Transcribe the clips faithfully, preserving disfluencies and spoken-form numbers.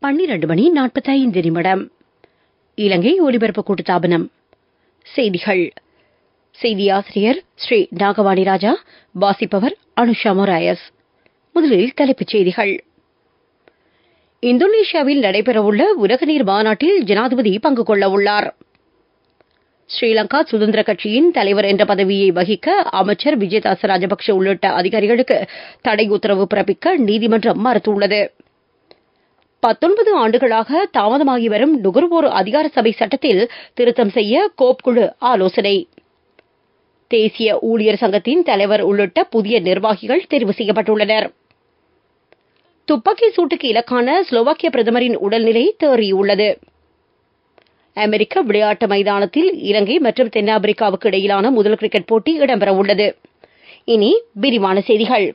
பன்னிரண்டு மணி நாற்பத்தைந்து நிமிடம். இலங்கை ஒலிபரப்பு கூட்டுத்தாபனம். செய்திகள். செய்தியாசிரியர் ஸ்ரீ நாகவாணி ராஜா. வாசிப்பவர் அனுஷா மொராயஸ். முதலில் தலைப்புச் செய்திகள். இந்தோனேஷியாவில் நடைபெறவுள்ள உலக நீர் மாநாட்டில் ஜனாதிபதி பங்கு கொள்ள உள்ளார். ஸ்ரீலங்கா சுதந்திர கட்சியின் தலைவர் என்ற பதவியை வகிக்க அமைச்சர் விஜயதாச ராஜபக்ஷ உள்ளிட்ட அதிகாரிகளுக்கு தடை உத்தரவு பிறப்பிக்க நீதிமன்றம் மறுத்துள்ளது. பத்தொன்பது ஆண்டுகளாக தாமதமாகி வரும் நுகர்வோர் அதிகார சபை சட்டத்தில் திருத்தம் செய்ய கோப் குழு ஆலோசனை. தேசிய ஊழியர் சங்கத்தின் தலைவர் உள்ளிட்ட புதிய நிர்வாகிகள் தெரிவு செய்யப்பட்டுள்ளனர். துப்பாக்கி சூட்டுக்கு இலக்கான ஸ்லோவாக்கிய பிரதமரின் உடல்நிலை தேறியுள்ளது. அமெரிக்க விளையாட்டு மைதானத்தில் இலங்கை மற்றும் தென்னாப்பிரிக்காவுக்கு இடையிலான முதல் கிரிக்கெட் போட்டி இடம்பெறவுள்ளது. இனி விரிவான செய்திகள்.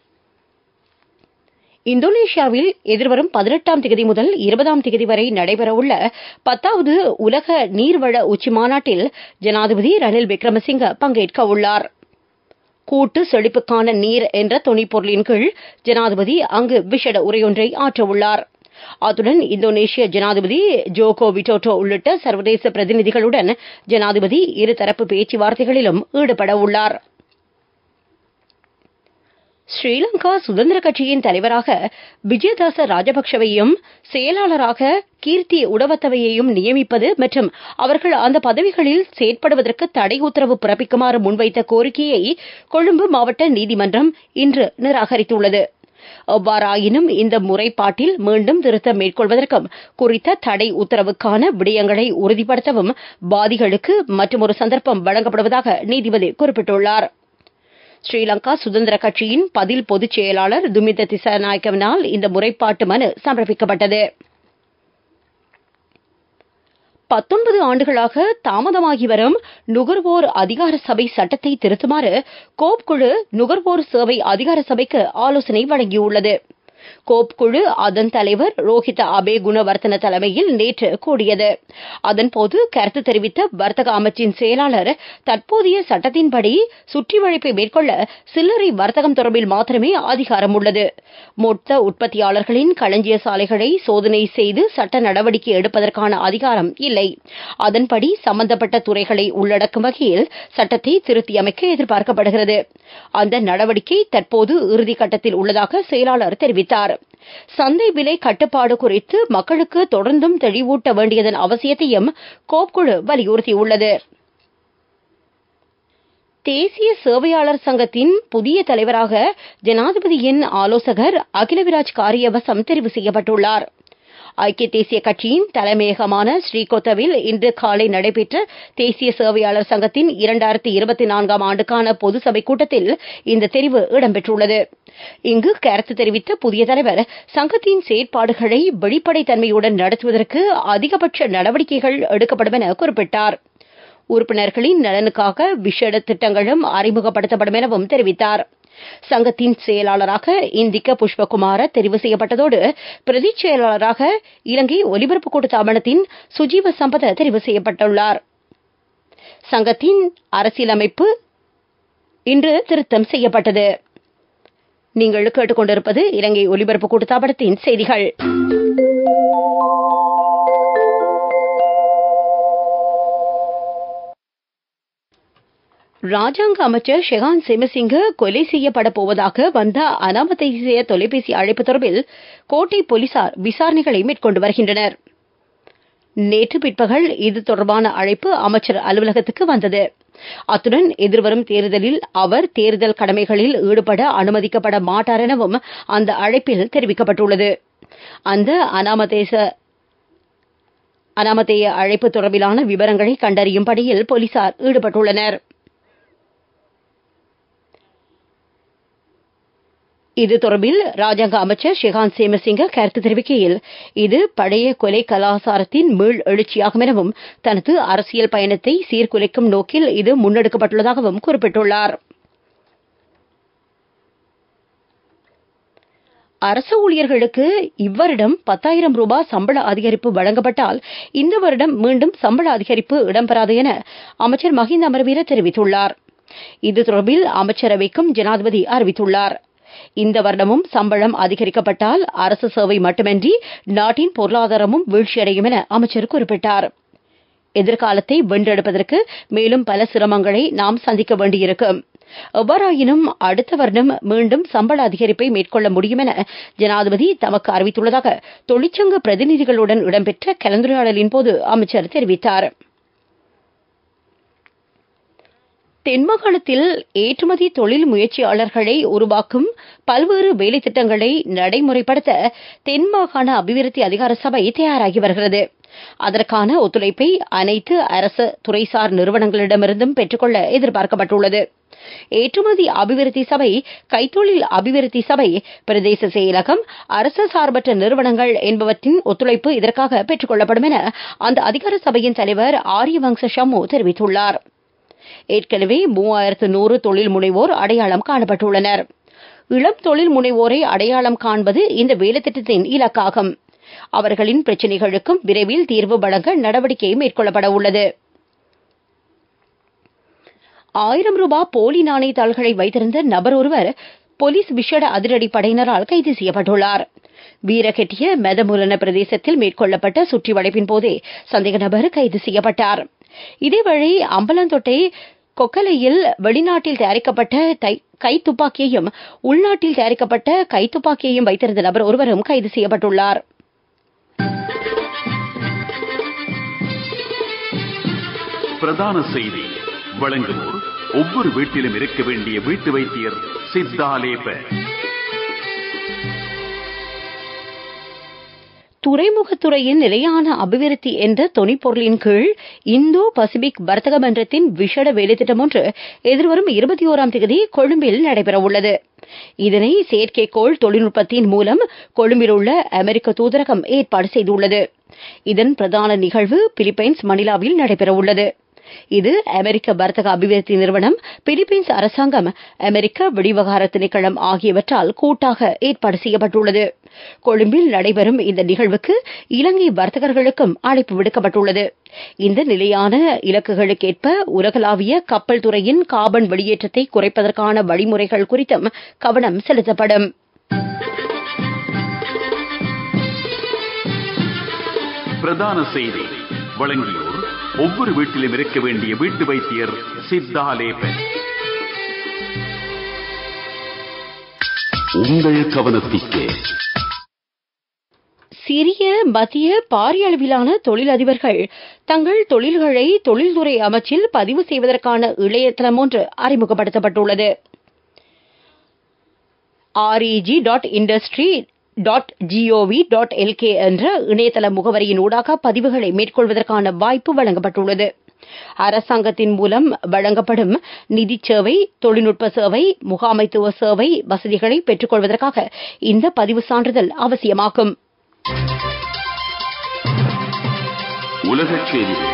இந்தோனேஷியாவில் எதிர்வரும் பதினெட்டாம் தேதி முதல் இருபதாம் தேதி வரை நடைபெறவுள்ள பத்தாவது உலக நீர்வள உச்சி மாநாட்டில் ஜனாதிபதி ரணில் விக்ரமசிங்க பங்கேற்க உள்ளார். கூட்டு செழிப்புக்கான நீர் என்ற தொனிப்பொருளின் கீழ் ஜனாதிபதி அங்கு விசேட உரையொன்றை ஆற்றவுள்ளார். அத்துடன் இந்தோனேஷிய ஜனாதிபதி ஜோகோ விடோடோ உள்ளிட்ட சர்வதேச பிரதிநிதிகளுடன் ஜனாதிபதி இருதரப்பு பேச்சுவார்த்தைகளிலும் ஈடுபட உள்ளார். ஸ்ரீலங்கா சுதந்திர கட்சியின் தலைவராக விஜயதாச ராஜபக்ஷவையும் செயலாளராக கீர்த்தி உடவத்தவையையும் நியமிப்பது மற்றும் அவர்கள் அந்த பதவிகளில் செயற்படுவதற்கு தடை உத்தரவு பிறப்பிக்குமாறு முன்வைத்த கோரிக்கையை கொழும்பு மாவட்ட நீதிமன்றம் இன்று நிராகரித்துள்ளது. எவ்வாறாயினும் இந்த முறைப்பாட்டில் மீண்டும் திருத்தம் மேற்கொள்வதற்கும் குறித்த தடை உத்தரவுக்கான விடயங்களை உறுதிப்படுத்தவும் பாதிகளுக்கு மற்றொரு சந்தர்ப்பம் வழங்கப்படுவதாக நீதிபதி குறிப்பிட்டுள்ளார். ஸ்ரீலங்கா சுதந்திர கட்சியின் பதில் பொதுச் செயலாளர் துமிந்த திசாநாயக்கவினால் இந்த முறைப்பாட்டு மனு சமர்ப்பிக்கப்பட்டது. பத்தொன்பது ஆண்டுகளாக தாமதமாகி வரும் நுகர்வோர் அதிகார சபை சட்டத்தை திருத்துமாறு கோப் குழு நுகர்வோர் சேவை அதிகார சபைக்கு ஆலோசனை வழங்கியுள்ளது. கோப் குழு அதன் தலைவர் ரோஹித அபே குணவர்த்தன தலைமையில் நேற்று கூடியது. அதன்போது கருத்து தெரிவித்த வர்த்தக அமைச்சின் செயலாளர் தற்போதைய சட்டத்தின்படி சுற்றி வளைப்பை மேற்கொள்ள சில்லறை வர்த்தகம் தொடர்பில் மாத்திரமே அதிகாரம் உள்ளது. மொத்த உற்பத்தியாளர்களின் களஞ்சிய சாலைகளை சோதனை செய்து சட்ட நடவடிக்கை எடுப்பதற்கான அதிகாரம் இல்லை. அதன்படி சம்பந்தப்பட்ட துறைகளை உள்ளடக்கும் வகையில் சட்டத்தை திருத்தியமைக்க எதிர்பார்க்கப்படுகிறது. அந்த நடவடிக்கை தற்போது இறுதிக்கட்டத்தில் உள்ளதாக செயலாளர் தெரிவித்தார். சந்தை விலை கட்டுப்பாடு குறித்து மக்களுக்கு தொடர்ந்தும் தெளிவூட்ட வேண்டியதன் அவசியத்தையும் கோப் குழு வலியுறுத்தியுள்ளது. தேசிய சேவையாளர் சங்கத்தின் புதிய தலைவராக ஜனாதிபதியின் ஆலோசகர் அகிலவிராஜ் காரியவசம் தெரிவு செய்யப்பட்டுள்ளார். ஐக்கிய தேசிய கட்சியின் தலைமையகமான ஸ்ரீகோத்தவில் இன்று காலை நடைபெற்ற தேசிய சேவையாளர் சங்கத்தின் இரண்டாயிரத்தி இருபத்தி நான்காம் ஆண்டுக்கான பொது சபை கூட்டத்தில் இந்த தெரிவு இடம்பெற்றுள்ளது. இங்கு கருத்து தெரிவித்த புதிய தலைவர் சங்கத்தின் செயற்பாடுகளை வெளிப்படைத்தன்மையுடன் நடத்துவதற்கு அதிகபட்ச நடவடிக்கைகள் எடுக்கப்படும் என குறிப்பிட்டார். உறுப்பினர்களின் நலனுக்காக விசேட திட்டங்களும் அறிமுகப்படுத்தப்படும் எனவும் தெரிவித்தார். சங்கத்தின் செயலாளராக இந்திக்க புஷ்பகுமார தெரிவு செய்யப்பட்டதோடு பிரதி செயலாளராக இலங்கை ஒலிபரப்பு கூட்டுத்தாபனத்தின் சுஜீவ சம்பத தெரிவு செய்யப்பட்டுள்ளார். சங்கத்தின் அரசியலமைப்பு இன்று திருத்தம் செய்யப்பட்டது. நீங்கள் கேட்டுக்கொண்டிருப்பது இலங்கை ஒலிபரப்பு கூட்டுத்தாபனத்தின் செய்திகள். ராஜாங்க அமைச்சர் ஷெகான் சேமசிங்க கொலை செய்யப்பட போவதாக வந்த அனாம தேசிய தொலைபேசி அழைப்பு தொடர்பில் கோட்டை போலீசார் விசாரணைகளை மேற்கொண்டு வருகின்றனர். நேற்று பிற்பகல் இது தொடர்பான அழைப்பு அமைச்சர் அலுவலகத்துக்கு வந்தது. அத்துடன் எதிர்வரும் தேர்தலில் அவர் தேர்தல் கடமைகளில் ஈடுபட அனுமதிக்கப்பட மாட்டார் எனவும் அந்த அழைப்பில் தெரிவிக்கப்பட்டுள்ளது. அந்த அனாமதேச அனாமதேய அழைப்பு தொடர்பிலான விவரங்களை கண்டறியும் பணியில் போலீசார் ஈடுபட்டுள்ளனர். இது தொடர்பில் ராஜாங்க அமைச்சர் ஷெகான் சேமசிங்க கருத்து தெரிவிக்கையில் இது பழைய கொலை கலாச்சாரத்தின் மீள் எழுச்சியாகும் எனவும் தனது அரசியல் பயணத்தை சீர்குலைக்கும் நோக்கில் இது முன்னெடுக்கப்பட்டுள்ளதாகவும் குறிப்பிட்டுள்ளார். அரசு ஊழியர்களுக்கு இவ்வருடம் பத்தாயிரம் ரூபாய் சம்பள அதிகரிப்பு வழங்கப்பட்டால் இந்த வருடம் மீண்டும் சம்பள அதிகரிப்பு இடம்பெறாது என அமைச்சர் மஹிந்த அமரவீர தெரிவித்துள்ளார். இது தொடர்பில் அமைச்சரவைக்கும் ஜனாதிபதி அறிவித்துள்ளார். இந்த வருடமும் சம்பளம் அதிகரிக்கப்பட்டால் அரசு சேவை மட்டுமின்றி நாட்டின் பொருளாதாரமும் வீழ்ச்சியடையும் என அமைச்சர் குறிப்பிட்டார். எதிர்காலத்தை வென்றெடுப்பதற்கு மேலும் பல சிரமங்களை நாம் சந்திக்க வேண்டியிருக்கும். எவ்வாறாயினும் அடுத்த வருடம் மீண்டும் சம்பள அதிகரிப்பை மேற்கொள்ள முடியும் என ஜனாதிபதி தமக்கு அறிவித்துள்ளதாக தொழிற்சங்க பிரதிநிதிகளுடன் இடம்பெற்ற கலந்துரையாடலின் போது அமைச்சர் தெரிவித்தார். தென்மாகாணத்தில் ஏற்றுமதி தொழில் முயற்சியாளர்களை உருவாக்கும் பல்வேறு வேலை திட்டங்களை நடைமுறைப்படுத்த தென்மாகாண அபிவிருத்தி அதிகார சபை தயாராகி வருகிறது. அதற்கான ஒத்துழைப்பை அனைத்து அரசு துறைசார் நிறுவனங்களிடமிருந்தும் பெற்றுக்கொள்ள எதிர்பார்க்கப்பட்டுள்ளது. ஏற்றுமதி அபிவிருத்தி சபை, கைத்தொழில் அபிவிருத்தி சபை, பிரதேச செயலகம், அரசு சார்பற்ற நிறுவனங்கள் என்பவற்றின் ஒத்துழைப்பு இதற்காக பெற்றுக் கொள்ளப்படும் என அந்த அதிகார சபையின் தலைவர் ஆரியவங்ச ஷம்மு தெரிவித்துள்ளார். ஏற்கனவே மூவாயிரத்து நூறு தொழில் முனைவோர் அடையாளம் காணப்பட்டுள்ளனர். இளம் தொழில் முனைவோரை அடையாளம் காண்பது இந்த வேலைத்திட்டத்தின் இலக்காகும். அவர்களின் பிரச்சினைகளுக்கும் விரைவில் தீர்வு வழங்க நடவடிக்கை மேற்கொள்ளப்பட உள்ளது. ஆயிரம் ரூபாய் போலி நாணயத்தாள்களை வைத்திருந்த நபர் ஒருவர் போலீஸ் விசேட அதிரடி படையினரால் கைது செய்யப்பட்டுள்ளார். வீரகெட்டிய மெதமுலன பிரதேசத்தில் மேற்கொள்ளப்பட்ட சுற்றி வளைப்பின் போதே சந்தேக நபர் கைது செய்யப்பட்டார். இதேவேளை அம்பலந்தோட்டை கொக்கலையில் வெளிநாட்டில் தயாரிக்கப்பட்ட கைத்துப்பாக்கியையும் உள்நாட்டில் தயாரிக்கப்பட்ட கைத்துப்பாக்கியையும் வைத்திருந்த நபர் ஒருவரும் கைது செய்யப்பட்டுள்ளார். பிரதான செய்தி வழங்குவோர் ஒவ்வொரு வீட்டிலும் இருக்க வேண்டிய வீட்டு வைத்தியர் சித்தாலேப. துறைமுகத்துறையின் நிலையான அபிவிருத்தி என்ற தொனிப்பொருளின் கீழ் இந்தோ பசிபிக் வர்த்தக மன்றத்தின் விசேட வேலைத்திட்டம் ஒன்று எதிர்வரும் இருபத்தி ஓராம் தேதி கொழும்பில் நடைபெறவுள்ளது. இதனை செயற்கைக்கோள் தொழில்நுட்பத்தின் மூலம் கொழும்பில் உள்ள அமெரிக்க தூதரகம் ஏற்பாடு செய்துள்ளது. இதன் பிரதான நிகழ்வு பிலிப்பைன்ஸ் மணிலாவில் நடைபெறவுள்ளது. இது அமெரிக்க வர்த்தக அபிவிருத்தி நிறுவனம், பிலிப்பைன்ஸ் அரசாங்கம், அமெரிக்க வெளிவகார திணைக்களம் ஆகியவற்றால் கூட்டாக ஏற்பாடு செய்யப்பட்டுள்ளது. கொழும்பில் நடைபெறும் இந்த நிகழ்வுக்கு இலங்கை வர்த்தகர்களுக்கும் அழைப்பு விடுக்கப்பட்டுள்ளது. இந்த நிலையான இலக்குகளுக்கேற்ப உலகளாவிய கப்பல் துறையின் கார்பன் வெளியேற்றத்தை குறைப்பதற்கான வழிமுறைகள் குறித்தும் கவனம் செலுத்தப்படும். பிரதான செய்தி வழங்கியோர் ஒவ்வொரு வீட்டிலும் இருக்க வேண்டிய வீட்டு வைத்தியர் சித்தாலேபன். உங்கள் கவனத்திற்கு சிறிய மத்திய பாரிய அளவிலான தொழிலதிபர்கள் தங்கள் தொழில்களை தொழில்துறை அமைச்சில் பதிவு செய்வதற்கான இணையதளம் ஒன்று அறிமுகப்படுத்தப்பட்டுள்ளது. REG dot industry dot GOV dot LK என்ற இணையதள முகவரியின் ஊடாக பதிவுகளை மேற்கொள்வதற்கான வாய்ப்பு வழங்கப்பட்டுள்ளது. அரசாங்கத்தின் மூலம் வழங்கப்படும் நிதி சேவை, தொழில்நுட்ப சேவை, முகாமைத்துவ சேவை வசதிகளை பெற்றுக் கொள்வதற்காக இந்த பதிவு சான்றிதழ் அவசியமாகும். உலகச் செய்திகள்.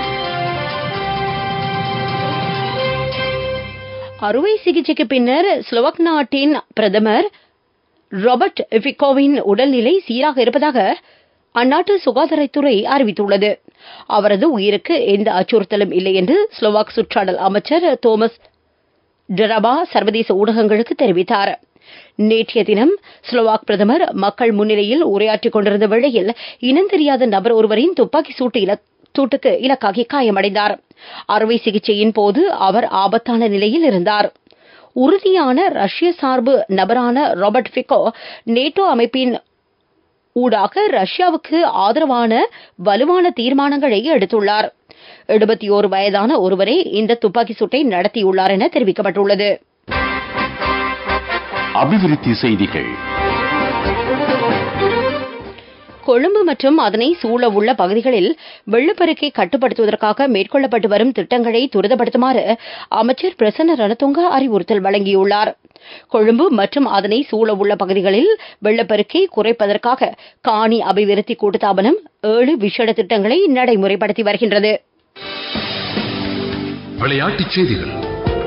அறுவை சிகிச்சைக்கு பின்னர் ஸ்லோவாக் நாட்டின் பிரதமர் ராபர்ட் ஃபிகோவின் உடல்நிலை சீராக இருப்பதாக அந்நாட்டு சுகாதாரத்துறை அறிவித்துள்ளது. அவரது உயிருக்கு எந்த அச்சுறுத்தலும் இல்லை என்று ஸ்லோவாக் சுற்றாடல் அமைச்சர் தோமஸ் டெரபா சர்வதேச ஊடகங்களுக்கு தெரிவித்தார். நேற்றைய தினம் ஸ்லோவாக் பிரதமர் மக்கள் முன்னிலையில் உரையாற்றிக் கொண்டிருந்த வேளையில் இனந்தெரியாத நபர் ஒருவரின் துப்பாக்கி சூட்டு சூட்டுக்கு இலக்காகி காயமடைந்தார். அறுவை சிகிச்சையின் போது அவர் ஆபத்தான நிலையில் இருந்தார். உறுதியான ரஷ்ய சார்பு நபரான ராபர்ட் ஃபிகோ நேட்டோ அமைப்பின் ஊடாக ரஷ்யாவுக்கு ஆதரவான வலுவான தீர்மானங்களை எடுத்துள்ளார். எழுபத்தி ஓரு வயதான ஒருவரே இந்த துப்பாக்கி சூட்டை நடத்தியுள்ளார் என தெரிவிக்கப்பட்டுள்ளது. அபிவிருத்தி செய்திகள். கொழும்பு மற்றும் அதனை சூழ உள்ள பகுதிகளில் வெள்ளப்பெருக்கை கட்டுப்படுத்துவதற்காக மேற்கொள்ளப்பட்டு வரும் திட்டங்களை துரிதப்படுத்துமாறு அமைச்சர் பிரசன்ன ரணதுங்க அறிவுறுத்தல் வழங்கியுள்ளார். கொழும்பு மற்றும் அதனை சூழ உள்ள பகுதிகளில் வெள்ளப்பெருக்கை குறைப்பதற்காக காணி அபிவிருத்தி கூட்டுத்தாபனம் ஏழு விசேட திட்டங்களை நடைமுறைப்படுத்தி வருகின்றது. விளையாட்டுச் செய்திகள்.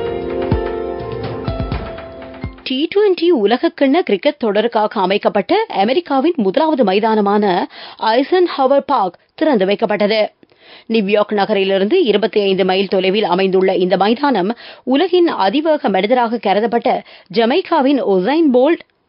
டி டுவெண்டி உலகக்கிண்ண கிரிக்கெட் தொடருக்காக அமைக்கப்பட்ட அமெரிக்காவின் முதலாவது மைதானமான ஐசன் ஹவர் பார்க் திறந்து வைக்கப்பட்டது. நியூயார்க் நகரிலிருந்து இருபத்தி ஐந்து மைல் தொலைவில் அமைந்துள்ள இந்த மைதானம் உலகின் அதிவேக மனிதராக கருதப்பட்ட ஜமைக்காவின் உசைன் போல்ட்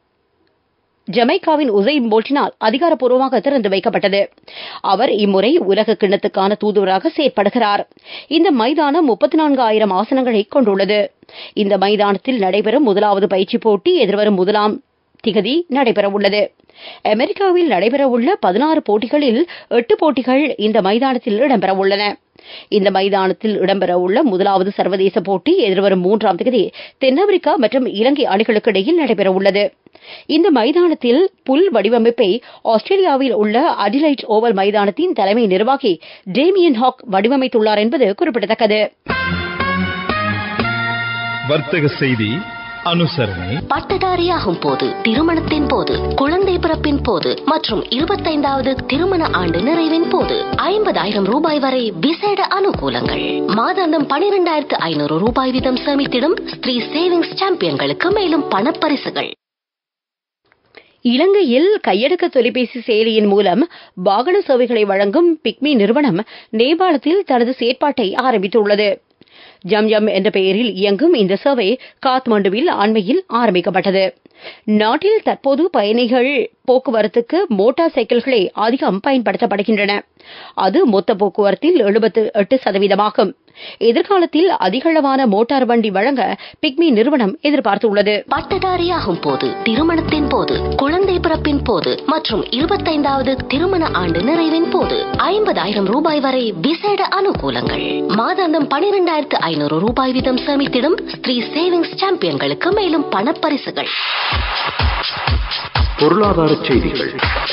ஜமைக்காவின் உசைன் போல்ட்டினால் அதிகாரப்பூர்வமாக திறந்து வைக்கப்பட்டது. அவர் இம்முறை உலக கிண்ணத்துக்கான தூதுவராக செயற்படுகிறார். இந்த மைதானம் முப்பத்தி நான்காயிரம் ஆசனங்களை கொண்டுள்ளது. இந்த மைதானத்தில் நடைபெறும் முதலாவது பயிற்சி போட்டி எதிர்வரும் முதலாம் திகதி நடைபெறவுள்ளது. அமெரிக்காவில் நடைபெறவுள்ள பதினாறு போட்டிகளில் எட்டு போட்டிகள் இந்த மைதானத்தில் இடம்பெறவுள்ளன. இந்த மைதானத்தில் இடம்பெறவுள்ள முதலாவது சர்வதேச போட்டி எதிர்வரும் மூன்றாம் தேதி தென்னாப்பிரிக்கா மற்றும் இலங்கை அணிகளுக்கு இடையில் நடைபெறவுள்ளது. இந்த மைதானத்தில் புல் வடிவமைப்பை ஆஸ்திரேலியாவில் உள்ள அடிலைட் ஓவல் மைதானத்தின் தலைமை நிர்வாகி டேமியன் ஹாக் வடிவமைத்துள்ளார் என்பது குறிப்பிடத்தக்கது. வர்த்தக செய்தி அனுசரணை. பட்டதாரியாகும் போது, திருமணத்தின் போது, குழந்தை பிறப்பின் போது மற்றும் இருபத்தைந்தாவது திருமண ஆண்டு நிறைவின் போது ஐம்பதாயிரம் ரூபாய் வரை விசேட அனுகூலங்கள். மாதாந்தம் பனிரெண்டாயிரத்து ஐநூறு ரூபாய் வீதம் சேமித்திடும் ஸ்ரீ சேவிங்ஸ் சாம்பியன்களுக்கு மேலும் பணப்பரிசுகள். இலங்கையில் கையடக்க தொலைபேசி செயலியின் மூலம் வாகன சேவைகளை வழங்கும் பிக்மி நிறுவனம் நேபாளத்தில் தனது செயற்பாட்டை ஆரம்பித்துள்ளது. ஜம் ஜம் என்ற பெயரில் இயங்கும் இந்த சேவை காத்மாண்டுவில் அண்மையில் ஆரம்பிக்கப்பட்டது. நாட்டில் தற்போது பயணிகள் போக்குவரத்துக்கு மோட்டார் சைக்கிள்களே அதிகம் பயன்படுத்தப்படுகின்றன. அது மொத்த போக்குவரத்தில் எழுபத்தி எட்டு சதவீதமாகும். எதிர்காலத்தில் அதிகளவான மோட்டார் வண்டி வழங்க பிக்மி நிறுவனம் எதிர்பார்த்துள்ளது. பட்டதாரியாகும் போது, திருமணத்தின் போது, குழந்தை பிறப்பின் போது மற்றும் இருபத்தைந்தாவது திருமண ஆண்டு நிறைவின் போது ஐம்பதாயிரம் ரூபாய் வரை விசேட அனுகூலங்கள். மாதாந்தம் பனிரெண்டாயிரத்து ஐநூறு ரூபாய் வீதம் சேமித்திடும் ஸ்ரீ சேவிங்ஸ் சாம்பியன்களுக்கு மேலும் பணப்பரிசுகள். பொருளாதார செய்திகள்.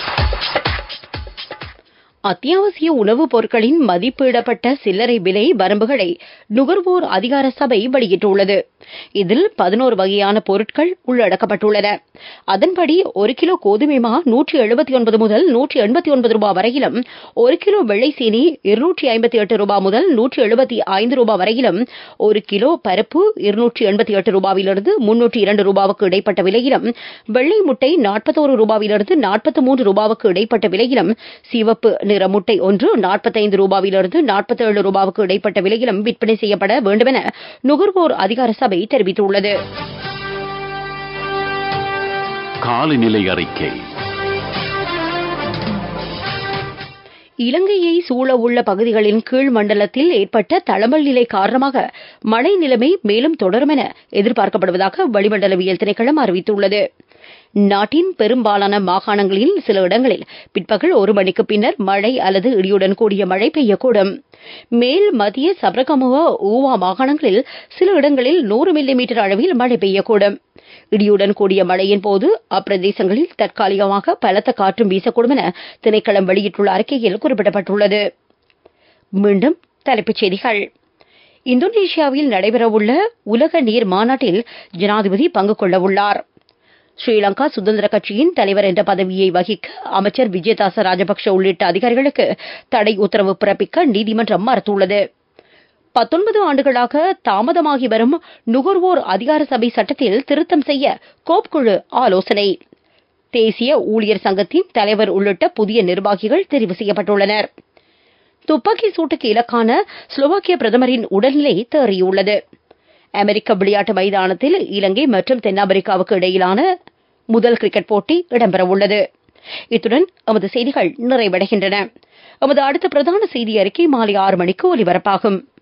அத்தியாவசிய உணவுப் பொருட்களின் மதிப்பிடப்பட்ட சில்லறை விலை வரம்புகளை நுகர்வோர் அதிகார சபை வெளியிட்டுள்ளது. இதில் பதினோரு வகையான பொருட்கள் உள்ளடக்கப்பட்டுள்ளன. அதன்படி ஒரு கிலோ கோதுமை மா நூற்றி எழுபத்தி ஒன்பது முதல் நூற்றி எண்பத்தி ஒன்பது ரூபாய் வரையிலும், ஒரு கிலோ வெள்ளை சீனி இருநூற்றி ஐம்பத்தி எட்டு ரூபாய் முதல் நூற்றி எழுபத்தி ஐந்து ரூபாய் வரையிலும், ஒரு கிலோ பருப்பு இருநூற்றி எண்பத்தி எட்டு ரூபாயிலிருந்து முன்னூற்றி இரண்டு ரூபாவுக்கு இடைப்பட்ட விலையிலும், வெள்ளை முட்டை நாற்பத்தோரு ரூபாயிலிருந்து நாற்பத்தி மூன்று ரூபாவுக்கு இடைப்பட்ட விலையிலும், சிவப்பு நிற முட்டை ஒன்று நாற்பத்தைந்து ரூபாயிலிருந்து நாற்பத்தேழு ரூபாவுக்கு இடைப்பட்ட விலையிலும் விற்பனை செய்யப்பட வேண்டும் என நுகர்வோர் அதிகார சபை தெரிவித்துள்ளது. காலநிலை அறிக்கை. இலங்கையை சூழ உள்ள பகுதிகளின் கீழ் மண்டலத்தில் ஏற்பட்ட தளமல் நிலை காரணமாக மழை நிலைமை மேலும் தொடரும் என எதிர்பார்க்கப்படுவதாக வளிமண்டலவியல் திணைக்களம் அறிவித்துள்ளது. நாட்டின் பெரும்பாலான மாகாணங்களில் சில இடங்களில் பிற்பகல் ஒரு மணிக்கு பின்னர் மழை அல்லது இடியுடன் கூடிய மழை பெய்யக்கூடும். மேல் மத்திய சபரகமுவ ஊவா மாகாணங்களில் சில இடங்களில் நூறு மில்லி மீட்டர் அளவில் மழை பெய்யக்கூடும். இடியுடன் கூடிய மழையின் போது அப்பிரதேசங்களில் தற்காலிகமாக பலத்த காற்றும் வீசக்கூடும் என திணைக்களம் வெளியிட்டுள்ள அறிக்கையில் குறிப்பிடப்பட்டுள்ளது. மீண்டும் தலைப்புச் செய்திகள். இந்தோனேஷியாவில் நடைபெறவுள்ள உலக நீர் மாநாட்டில் ஜனாதிபதி பங்கு கொள்ள உள்ளார். ஸ்ரீலங்கா சுதந்திர கட்சியின் தலைவர் என்ற பதவியை வகிக்க அமைச்சர் விஜயதாச ராஜபக்ஷ உள்ளிட்ட அதிகாரிகளுக்கு தடை உத்தரவு பிறப்பிக்க நீதிமன்றம் மறுத்துள்ளது. பத்தொன்பது ஆண்டுகளாக தாமதமாகி வரும் நுகர்வோர் அதிகார சபை சட்டத்தில் திருத்தம் செய்ய கோப் குழு ஆலோசனை. தேசிய ஊழியர் சங்கத்தின் தலைவர் உள்ளிட்ட புதிய நிர்வாகிகள் தெரிவு செய்யப்பட்டுள்ளனர். துப்பாக்கி சூட்டுக்கு இலக்கான ஸ்லோவாக்கிய பிரதமரின் உடல்நிலை தேறியுள்ளது. அமெரிக்க விளையாட்டு மைதானத்தில் இலங்கை மற்றும் தென்னாப்பிரிக்காவுக்கு இடையிலான முதல் கிரிக்கெட் போட்டி இடம்பெறவுள்ளது. இத்துடன் எமது செய்திகள் நிறைவடைகின்றன. எமது அடுத்த பிரதான செய்தி அறிக்கை மாலை ஆறு மணிக்கு ஒலிபரப்பாகும்.